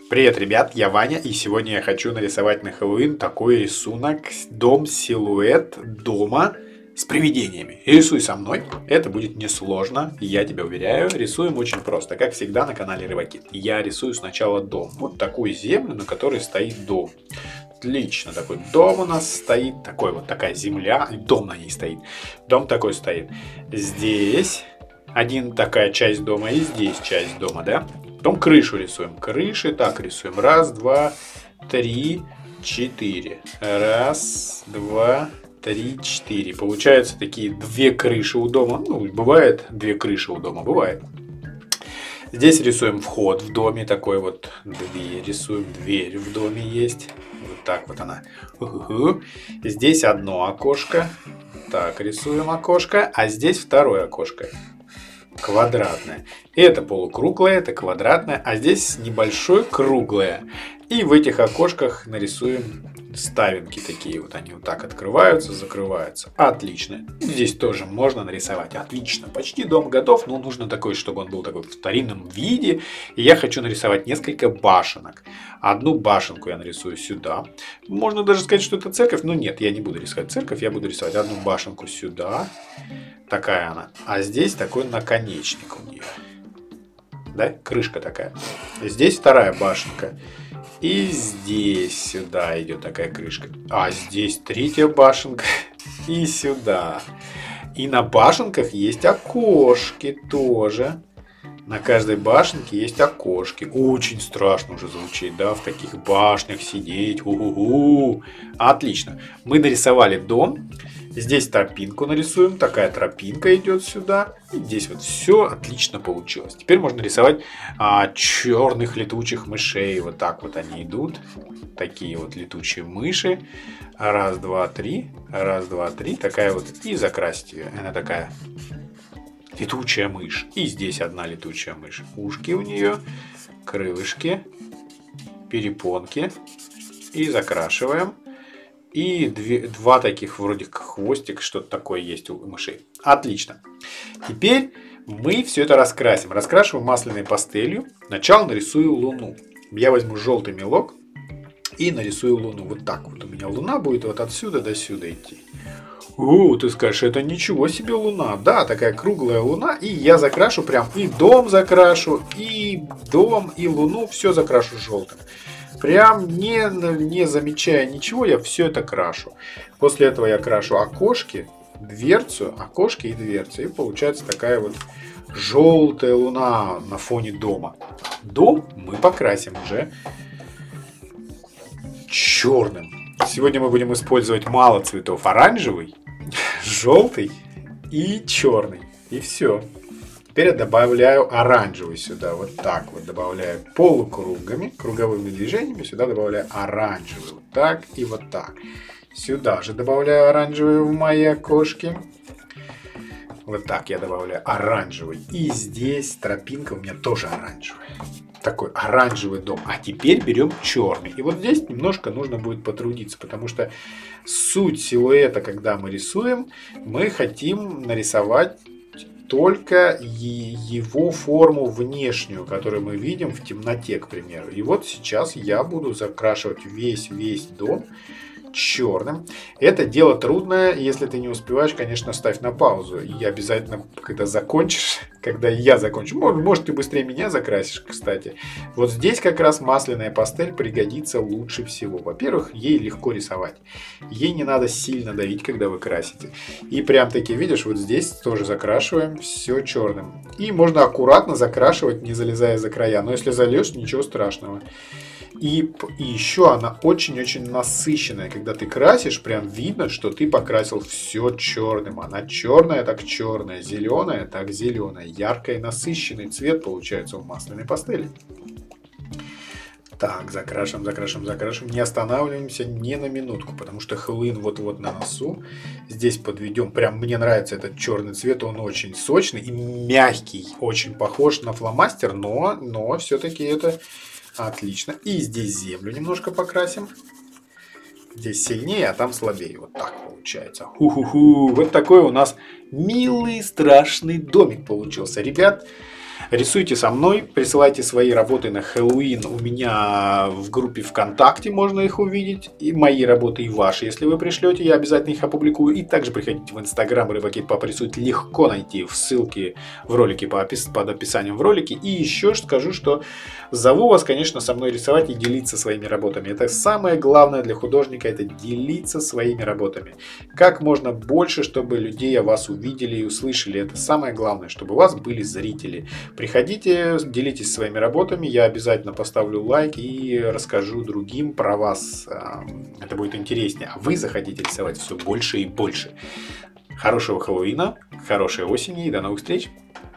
Привет, ребят, я Ваня, и сегодня я хочу нарисовать на Хэллоуин такой рисунок дом-силуэт дома с привидениями. Рисуй со мной, это будет несложно, я тебя уверяю, рисуем очень просто, как всегда на канале Рыбакит. Я рисую сначала дом, вот такую землю, на которой стоит дом. Отлично, такой дом у нас стоит, такая земля, дом на ней стоит, дом такой стоит. Здесь такая часть дома и здесь часть дома, да? Потом крышу рисуем. Крыши так рисуем. Раз, два, три, четыре. Раз, два, три, четыре. Получаются такие две крыши у дома. Ну, бывает две крыши у дома. Бывает. Здесь рисуем вход в доме. Такой вот дверь рисуем. Дверь в доме есть. Вот так вот она. Здесь одно окошко. Так, рисуем окошко. А здесь второе окошко. Квадратное. Это полукруглое, это квадратное, а здесь небольшое круглое. И в этих окошках нарисуем ставинки такие. Вот они вот так открываются, закрываются. Отлично. Здесь тоже можно нарисовать. Отлично. Почти дом готов, но нужно такой, чтобы он был такой в старинном виде. И я хочу нарисовать несколько башенок. Одну башенку я нарисую сюда. Можно даже сказать, что это церковь, но нет, я не буду рисовать церковь, я буду рисовать одну башенку сюда. Такая она. А здесь такой наконечник у нее. Да? Крышка такая. Здесь вторая башенка. И здесь сюда идет такая крышка. А здесь третья башенка. И сюда. И на башенках есть окошки тоже. На каждой башенке есть окошки. Очень страшно уже звучит, да, в таких башнях сидеть. У-ху-ху. Отлично. Мы нарисовали дом. Здесь тропинку нарисуем. Такая тропинка идет сюда. И здесь вот все отлично получилось. Теперь можно рисовать черных летучих мышей. Вот так вот они идут. Такие вот летучие мыши. Раз, два, три. Раз, два, три. Такая вот. И закрасить ее. Она такая летучая мышь. И здесь одна летучая мышь. Ушки у нее. Крылышки. Перепонки. И закрашиваем. И два таких вроде как хвостик, что-то такое есть у мышей. Отлично. Теперь мы все это раскрасим. Раскрашиваем масляной пастелью. Сначала нарисую луну. Я возьму желтый мелок и нарисую луну. Вот так вот. У меня луна будет вот отсюда до сюда идти. Ты скажешь, это ничего себе луна. Да, такая круглая луна. И я закрашу прям и дом закрашу, и дом, и луну. Все закрашу желтым. Прям не замечая ничего, я все это крашу. После этого я крашу окошки, дверцу, окошки и дверцы. И получается такая вот желтая луна на фоне дома. Дом мы покрасим уже черным. Сегодня мы будем использовать мало цветов. Оранжевый, желтый и черный. И все. Теперь я добавляю оранжевый сюда. Вот так вот добавляю полукругами, круговыми движениями. Сюда добавляю оранжевый. Вот так и вот так. Сюда же добавляю оранжевый в мои окошки. Вот так я добавляю оранжевый. И здесь тропинка у меня тоже оранжевая. Такой оранжевый дом. А теперь берем черный. И вот здесь немножко нужно будет потрудиться, потому что суть силуэта, когда мы рисуем, мы хотим нарисовать только его форму внешнюю, которую мы видим в темноте, к примеру. И вот сейчас я буду закрашивать весь дом черным. Это дело трудное. Если ты не успеваешь, конечно, ставь на паузу. И обязательно, когда закончишь, когда я закончу, может ты быстрее меня закрасишь, кстати. Вот здесь как раз масляная пастель пригодится лучше всего. Во-первых, ей легко рисовать. Ей не надо сильно давить, когда вы красите. И прям таки, видишь, вот здесь тоже закрашиваем все черным. И можно аккуратно закрашивать, не залезая за края. Но если зальешь, ничего страшного. И еще она очень-очень насыщенная. Когда ты красишь, прям видно, что ты покрасил все черным. Она черная, так черная, зеленая, так зеленая. Яркий, насыщенный цвет получается у масляной пастели. Так, закрашиваем. Не останавливаемся ни на минутку, потому что Хэллоуин вот-вот на носу. Здесь подведем. Прям мне нравится этот черный цвет. Он очень сочный и мягкий. Очень похож на фломастер, но все-таки это... Отлично. И здесь землю немножко покрасим. Здесь сильнее, а там слабее. Вот так получается. Ху-ху-ху. Вот такой у нас милый, страшный домик получился. Ребят, Рисуйте со мной, присылайте свои работы на Хэллоуин у меня в группе ВКонтакте, можно их увидеть. И мои работы, и ваши, если вы пришлете, я обязательно их опубликую. И также приходите в Инстаграм Рыбакит Папа рисует, легко найти в ссылке в ролике под описанием в ролике. И еще скажу, что зову вас, конечно, со мной рисовать и делиться своими работами. Это самое главное для художника, это делиться своими работами. Как можно больше, чтобы людей о вас увидели и услышали. Это самое главное, чтобы у вас были зрители. Приходите, делитесь своими работами, я обязательно поставлю лайк и расскажу другим про вас. Это будет интереснее. А вы захотите рисовать все больше и больше. Хорошего Хэллоуина, хорошей осени и до новых встреч!